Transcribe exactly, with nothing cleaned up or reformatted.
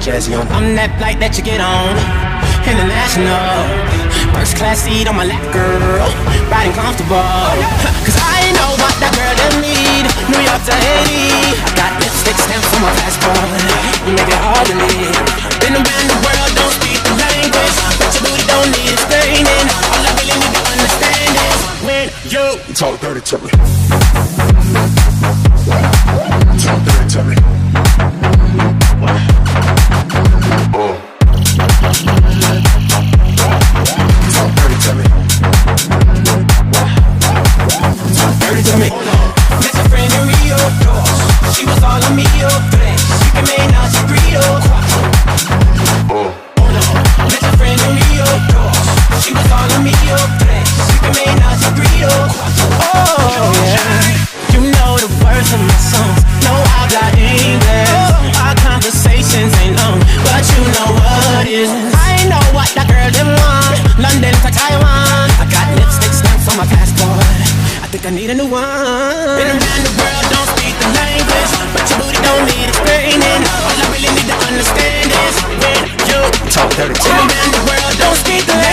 Jazzy on. I'm that flight that you get on, international. First class seat on my lap, girl, riding comfortable. Cause I know what that girl them need. New York to Haiti, I got lipstick stamps on my passport. You make it hard to leave. Been around the world, don't speak the language, but your booty don't need explaining. All I really need to understand is when you talk dirty to me. Talk dirty to me. Oh. Talk dirty to me. Talk dirty to me. Met a friend in Rio, she was all on me, oh, tres. You can make now she Rio, Oh. Met a friend in Rio, she was all on me, oh, tres. You can make now she Rio, oh, yeah. You know the words of my songs, no habla English. Our conversations ain't long, but you know what is. I know what that girl them want, London to Taiwan. I got lipstick stamps on my passport, I think I need a new one. Been around the world, don't speak the language, but your booty don't need explaining. All I really need to understand is when you talk dirty to been me. around the world, don't speak the